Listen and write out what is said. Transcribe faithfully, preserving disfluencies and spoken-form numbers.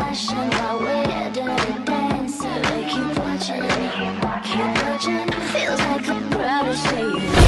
passion while we're dirty dancing. They keep watching, keep watching. Feels like a prodigy.